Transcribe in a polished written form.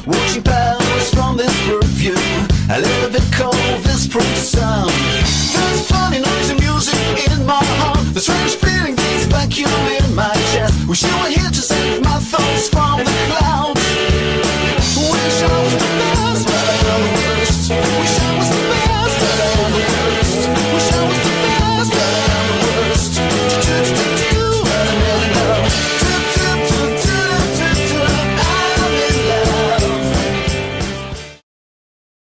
watching powers from this perfume. A little bit cold, this pretty sound. There's funny noise and music in my heart. The strange feeling beats vacuum in my chest. Wish you were